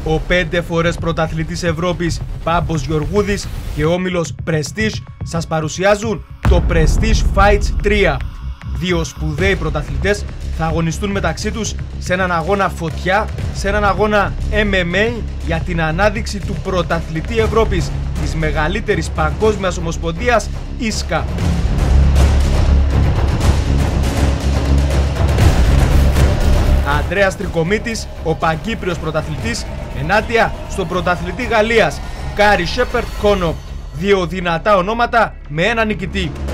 Ο 5 φορές πρωταθλητής Ευρώπης Πάμπος Γεωργούδης και όμιλος Prestige σας παρουσιάζουν το Prestige Fights 3. Δύο σπουδαίοι πρωταθλητές θα αγωνιστούν μεταξύ τους σε έναν αγώνα φωτιά, σε έναν αγώνα MMA για την ανάδειξη του πρωταθλητή Ευρώπης της μεγαλύτερης παγκόσμιας ομοσπονδίας ΙΣΚΑ. Ανδρέας Τρικομίτης, ο Παγκύπριος πρωταθλητής, ενάντια στον πρωταθλητή Γαλλίας Γκάρι Σέπερτ Κόνο. Δύο δυνατά ονόματα με ένα νικητή.